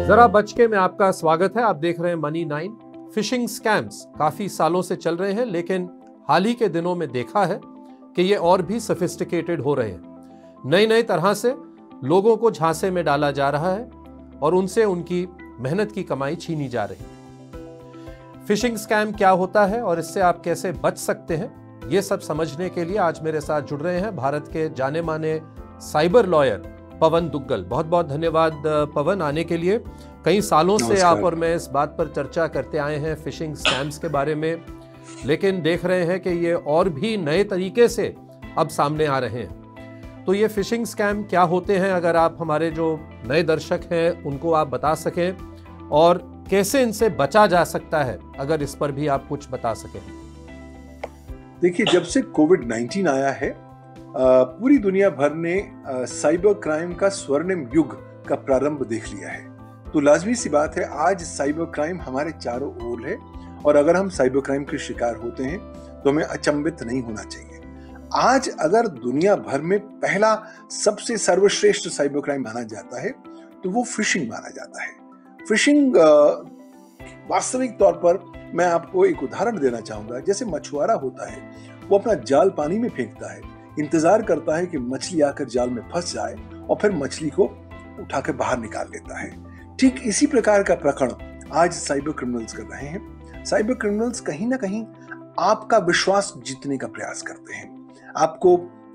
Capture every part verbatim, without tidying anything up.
जरा बचके में आपका स्वागत है। आप देख रहे हैं मनी नाइन। फिशिंग स्कैम्स काफी सालों से चल रहे हैं, लेकिन हाल ही के दिनों में देखा है कि ये और भी सोफिस्टिकेटेड हो रहे हैं। नई नई तरह से लोगों को झांसे में डाला जा रहा है और उनसे उनकी मेहनत की कमाई छीनी जा रही है। फिशिंग स्कैम क्या होता है और इससे आप कैसे बच सकते हैं, ये सब समझने के लिए आज मेरे साथ जुड़ रहे हैं भारत के जाने माने साइबर लॉयर पवन दुग्गल। बहुत बहुत धन्यवाद पवन आने के लिए। कई सालों से आप और मैं इस बात पर चर्चा करते आए हैं फिशिंग स्कैम्स के बारे में, लेकिन देख रहे हैं कि ये और भी नए तरीके से अब सामने आ रहे हैं। तो ये फिशिंग स्कैम क्या होते हैं, अगर आप हमारे जो नए दर्शक हैं उनको आप बता सकें, और कैसे इनसे बचा जा सकता है, अगर इस पर भी आप कुछ बता सकें। देखिए, जब से कोविड नाइनटीन आया है, पूरी दुनिया भर ने साइबर क्राइम का स्वर्णिम युग का प्रारंभ देख लिया है। तो लाजमी सी बात है, आज साइबर क्राइम हमारे चारों ओर है, और अगर हम साइबर क्राइम के शिकार होते हैं तो हमें अचंभित नहीं होना चाहिए। आज अगर दुनिया भर में पहला सबसे सर्वश्रेष्ठ साइबर क्राइम माना जाता है तो वो फिशिंग माना जाता है। फिशिंग वास्तविक तौर पर मैं आपको एक उदाहरण देना चाहूंगा। जैसे मछुआरा होता है, वो अपना जाल पानी में फेंकता है, इंतजार करता है कि मछली आकर जाल में फंस जाए और फिर मछली को उठाकर बाहर निकाल लेता है। ठीक इसी प्रकार का प्रकरण आज साइबर क्रिमिनल्स कर रहे हैं। साइबर क्रिमिनल्स कहीं ना कहीं आपका विश्वास जीतने का प्रयास करते हैं। आपको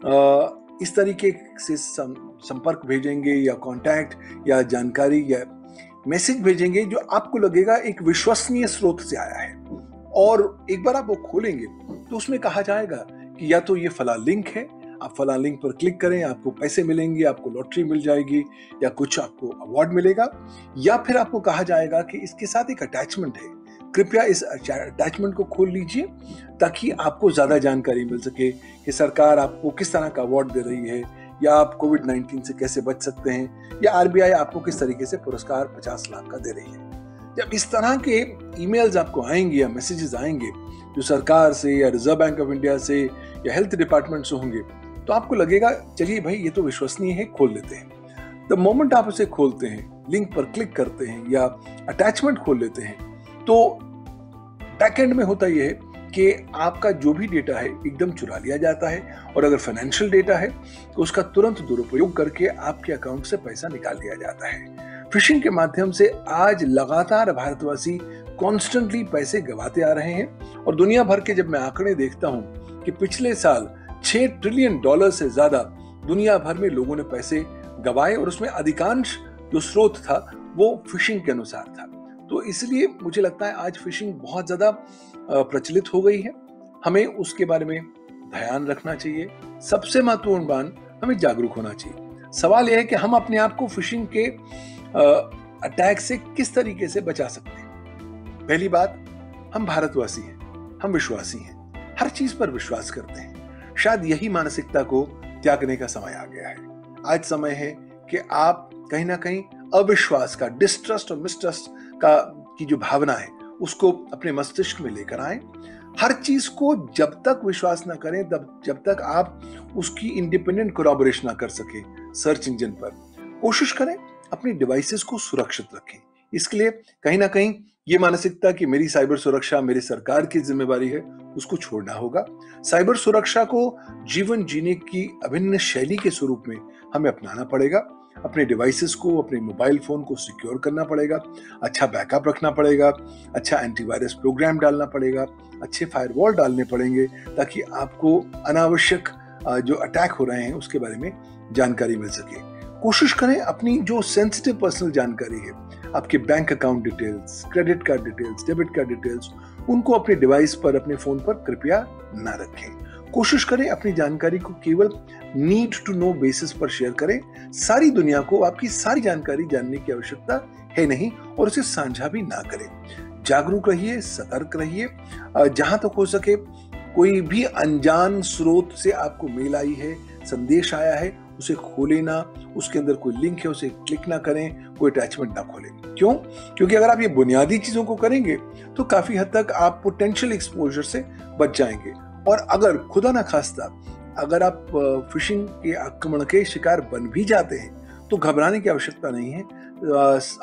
आ, इस तरीके से संपर्क भेजेंगे या कांटेक्ट या जानकारी या मैसेज भेजेंगे जो आपको लगेगा एक विश्वसनीय स्रोत से आया है, और एक बार आप वो खोलेंगे तो उसमें कहा जाएगा कि या तो ये फला लिंक है, आप फला लिंक पर क्लिक करें, आपको पैसे मिलेंगे, आपको लॉटरी मिल जाएगी या कुछ आपको अवार्ड मिलेगा, या फिर आपको कहा जाएगा कि इसके साथ एक अटैचमेंट है, कृपया इस अटैचमेंट को खोल लीजिए ताकि आपको ज्यादा जानकारी मिल सके कि सरकार आपको किस तरह का अवार्ड दे रही है, या आप कोविड नाइनटीन से कैसे बच सकते हैं, या आरबीआई आपको किस तरीके से पुरस्कार पचास लाख का दे रही है। जब इस तरह के ईमेल्स आपको आएंगे या मैसेजेस आएंगे जो सरकार से या रिजर्व बैंक ऑफ इंडिया से या हेल्थ डिपार्टमेंट से होंगे, तो आपको लगेगा चलिए भाई ये तो विश्वसनीय है, खोल लेते हैं। द मोमेंट आप उसे खोलते हैं, लिंक पर क्लिक करते हैं या अटैचमेंट खोल लेते हैं, तो बैकएंड में होता यह है कि आपका जो भी डेटा है एकदम चुरा लिया जाता है, और अगर फाइनेंशियल डेटा है तो उसका तुरंत दुरुपयोग करके आपके अकाउंट से पैसा निकाल लिया जाता है। फिशिंग के माध्यम से आज लगातार भारतवासी कॉन्स्टेंटली पैसे गंवाते आ रहे हैं, और दुनिया भर के जब मैं आंकड़े देखता हूं कि पिछले साल छह ट्रिलियन डॉलर से ज्यादा दुनिया भर में लोगों ने पैसे गंवाए, और उसमें अधिकांश जो स्रोत था वो फिशिंग के अनुसार था। तो इसलिए मुझे लगता है आज फिशिंग बहुत ज्यादा प्रचलित हो गई है। हमें उसके बारे में ध्यान रखना चाहिए। सबसे महत्वपूर्ण बात, हमें जागरूक होना चाहिए। सवाल यह है कि हम अपने आप को फिशिंग के अटैक से किस तरीके से बचा सकते हैं। पहली बात, हम भारतवासी हैं, हम विश्वासी हैं, हर चीज पर विश्वास करते हैं। शायद यही मानसिकता को त्यागने का समय आ गया है। आज समय है कि आप कहीं ना कहीं अविश्वास का, डिस्ट्रस्ट और मिसट्रस्ट का की जो भावना है उसको अपने मस्तिष्क में लेकर आए। हर चीज को जब तक विश्वास ना करें तब जब तक आप उसकी इंडिपेंडेंट कोलैबोरेशन ना कर सके सर्च इंजन पर, कोशिश करें अपनी डिवाइसेस को सुरक्षित रखें। इसके लिए कहीं ना कहीं ये मानसिकता कि मेरी साइबर सुरक्षा मेरी सरकार की जिम्मेवारी है, उसको छोड़ना होगा। साइबर सुरक्षा को जीवन जीने की अभिन्न शैली के स्वरूप में हमें अपनाना पड़ेगा। अपने डिवाइसेस को, अपने मोबाइल फोन को सिक्योर करना पड़ेगा, अच्छा बैकअप रखना पड़ेगा, अच्छा एंटीवायरस प्रोग्राम डालना पड़ेगा, अच्छे फायरवॉल डालने पड़ेंगे ताकि आपको अनावश्यक जो अटैक हो रहे हैं उसके बारे में जानकारी मिल सके। कोशिश करें अपनी जो सेंसिटिव पर्सनल जानकारी है, आपके bank account details, credit card details, debit card details, उनको अपने डिवाइस पर, अपने फोन पर कृपया ना रखें। कोशिश करें अपनी जानकारी को केवल नीड टू नो बेसिस पर शेयर करें। सारी दुनिया को आपकी सारी जानकारी जानने की आवश्यकता है नहीं, और उसे साझा भी ना करें। जागरूक रहिए, सतर्क रहिए। जहां तक हो सके, कोई भी अनजान स्रोत से आपको मेल आई है, संदेश आया है, उसे खोले ना, उसके अंदर कोई लिंक है उसे क्लिक ना करें, कोई अटैचमेंट ना खोलें। क्यों? क्योंकि अगर आप ये बुनियादी चीजों को करेंगे तो काफी हद तक आप पोटेंशियल एक्सपोजर से बच जाएंगे। और अगर खुदा ना खास्ता अगर आप फिशिंग के आक्रमण के शिकार बन भी जाते हैं तो घबराने की आवश्यकता नहीं है। अभी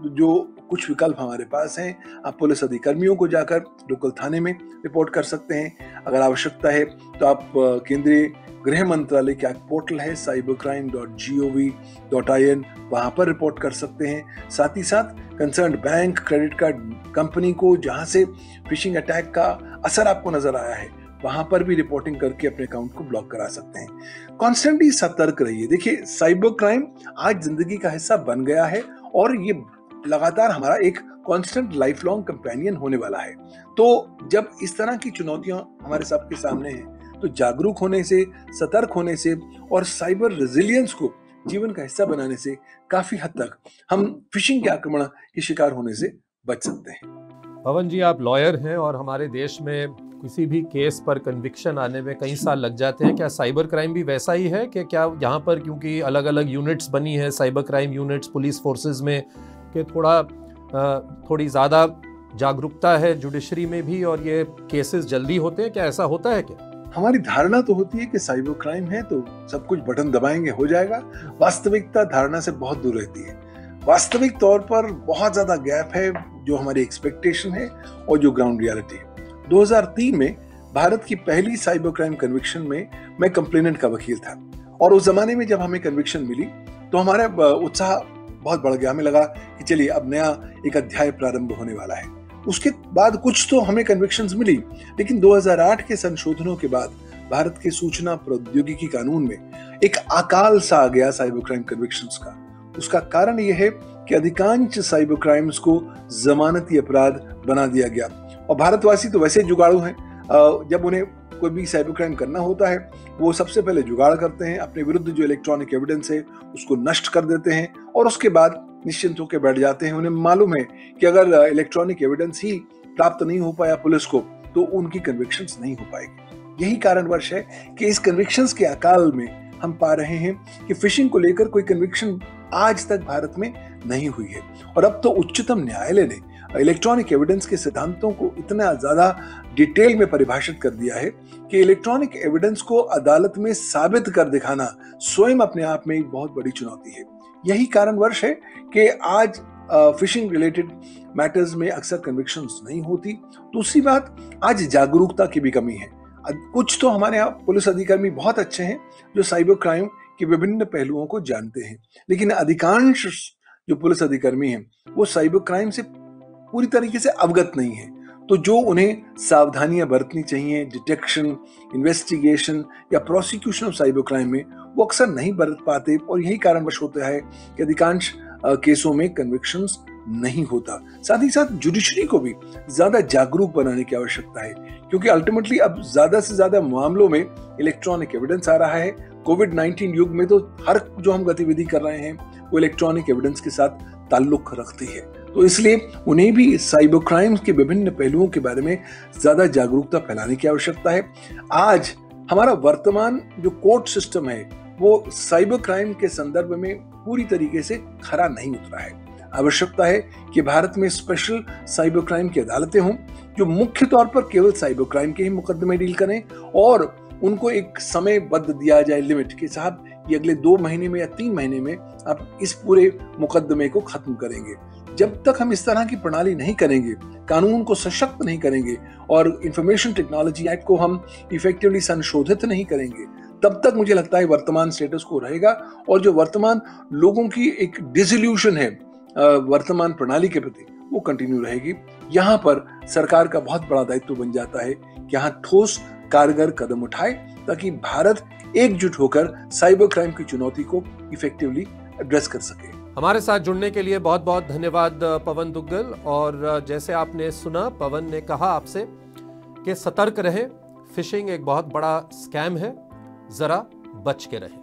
जो कुछ विकल्प हमारे पास हैं, आप पुलिस अधिकारियों को जाकर लोकल थाने में रिपोर्ट कर सकते हैं। अगर आवश्यकता है तो आप केंद्रीय गृह मंत्रालय का पोर्टल है cyber crime dot G O V dot I N, वहां पर रिपोर्ट कर सकते हैं। साथ ही साथ concern bank, credit card company को जहां से फिशिंग अटैक का असर आपको नजर आया है, वहां पर भी रिपोर्टिंग करके अपने अकाउंट को ब्लॉक करा सकते हैं। कॉन्स्टेंटली सतर्क रहिए। देखिए, साइबर क्राइम आज जिंदगी का हिस्सा बन गया है और ये लगातार हमारा एक कांस्टेंट लाइफ लॉन्ग कंपेनियन होने वाला है। तो जब इस तरह की चुनौतियां हमारे सबके सामने हैं, तो जागरूक होने से, सतर्क होने से और साइबर रेजिलियंस को जीवन का हिस्सा बनाने से काफी हद तक हम फिशिंग के आक्रमण के शिकार होने से बच सकते हैं। पवन जी, आप लॉयर हैं और हमारे देश में किसी भी केस पर कन्विक्शन आने में कई साल लग जाते हैं। क्या साइबर क्राइम भी वैसा ही है कि क्या यहाँ पर, क्योंकि अलग अलग यूनिट्स बनी है cyber crime units police forces में, कि थोड़ा थोड़ी ज़्यादा जागरूकता है जुडिशरी में भी और ये केसेस जल्दी होते हैं? क्या ऐसा होता है क्या? हमारी धारणा तो होती है कि साइबर क्राइम है तो सब कुछ बटन दबाएंगे हो जाएगा। वास्तविकता धारणा से बहुत दूर रहती है। वास्तविक तौर पर बहुत ज्यादा गैप है जो हमारी एक्सपेक्टेशन है और जो ग्राउंड रियलिटी है। दो हज़ार तीन में भारत की पहली साइबर क्राइम कन्विक्शन में मैं कंप्लेनेंट का वकील था और उस जमाने में जब हमें कन्विक्शन मिली तो हमारा उत्साह बहुत बढ़ गया। हमें लगा कि चलिए अब नया एक अध्याय प्रारंभ होने वाला है। उसके बाद कुछ तो हमें कन्विक्शंस मिली, लेकिन दो हज़ार आठ के संशोधनों के बाद भारत के सूचना प्रौद्योगिकी कानून में एक अकाल सा आ गया साइबर क्राइम कन्विक्शंस का। उसका कारण यह है कि अधिकांश साइबर क्राइम्स को जमानती अपराध बना दिया गया और भारतवासी तो वैसे जुगाड़ू हैं। जब उन्हें कोई भी साइबर क्राइम करना होता है, वो सबसे पहले जुगाड़ करते हैं, अपने विरुद्ध जो इलेक्ट्रॉनिक एविडेंस है उसको नष्ट कर देते हैं और उसके बाद निश्चिंत होकर बैठ जाते हैं। उन्हें मालूम है कि अगर इलेक्ट्रॉनिक एविडेंस ही प्राप्त नहीं हो पाया पुलिस को तो उनकी कन्विक्शंस नहीं हो पाएगी। यही कारणवश है कि इस कन्विक्शंस के अकाल में हम पा रहे हैं कि फिशिंग को लेकर कोई कन्विक्शन आज तक भारत में नहीं हुई है। और अब तो उच्चतम न्यायालय ने इलेक्ट्रॉनिक एविडेंस के सिद्धांतों को इतना ज्यादा डिटेल में परिभाषित कर दिया है कि इलेक्ट्रॉनिक एविडेंस को अदालत में साबित कर दिखाना स्वयं अपने आप में एक बहुत बड़ी चुनौती है। यही कारणवश है कि आज फिशिंग रिलेटेड मैटर्स में अक्सर कन्विक्शंस नहीं होती। दूसरी बात, आज जागरूकता की भी कमी है। कुछ तो हमारे यहाँ पुलिस अधिकारी बहुत अच्छे हैं जो साइबर क्राइम के विभिन्न पहलुओं को जानते हैं, लेकिन अधिकांश जो पुलिस अधिकारी हैं वो साइबर क्राइम से पूरी तरीके से अवगत नहीं है। तो जो उन्हें सावधानियां बरतनी चाहिए डिटेक्शन, इन्वेस्टिगेशन या प्रोसिक्यूशन ऑफ साइबर क्राइम में, वो अक्सर नहीं बरत पाते और यही कारणवश होता है कि अधिकांश केसों में कन्विक्शंस नहीं होता। साथ ही साथ जुडिशरी को भी ज्यादा जागरूक बनाने की आवश्यकता है, क्योंकि अल्टीमेटली अब ज्यादा से ज्यादा मामलों में इलेक्ट्रॉनिक एविडेंस आ रहा है। कोविड नाइनटीन युग में तो हर जो हम गतिविधि कर रहे हैं वो इलेक्ट्रॉनिक एविडेंस के साथ ताल्लुक रखती है। तो इसलिए उन्हें भी साइबर क्राइम के विभिन्न पहलुओं के बारे में ज्यादा जागरूकता फैलाने की आवश्यकता है। आज हमारा वर्तमान जो कोर्ट सिस्टम है वो साइबर क्राइम के संदर्भ में पूरी तरीके से खरा नहीं उतरा है। आवश्यकता है कि भारत में स्पेशल साइबर क्राइम की अदालतें हों जो मुख्य तौर पर केवल साइबर क्राइम के ही मुकदमे डील करें और उनको एक समयबद्ध दिया जाए लिमिट कि साहब ये अगले दो महीने में या तीन महीने में आप इस पूरे मुकदमे को खत्म करेंगे। जब तक हम इस तरह की प्रणाली नहीं करेंगे, कानून को सशक्त नहीं करेंगे और इंफॉर्मेशन टेक्नोलॉजी एक्ट को हम इफेक्टिवली संशोधित नहीं करेंगे, तब तक मुझे लगता है वर्तमान स्टेटस को रहेगा और जो वर्तमान लोगों की एक डिसइल्यूशन है वर्तमान प्रणाली के प्रति वो कंटिन्यू रहेगी। यहाँ पर सरकार का बहुत बड़ा दायित्व बन जाता है कि यहाँ ठोस कारगर कदम उठाए ताकि भारत एकजुट होकर साइबर क्राइम की चुनौती को इफेक्टिवली एड्रेस कर सके। हमारे साथ जुड़ने के लिए बहुत बहुत धन्यवाद पवन दुग्गल। और जैसे आपने सुना, पवन ने कहा आपसे कि सतर्क रहें, फिशिंग एक बहुत बड़ा स्कैम है, जरा बच के रहें।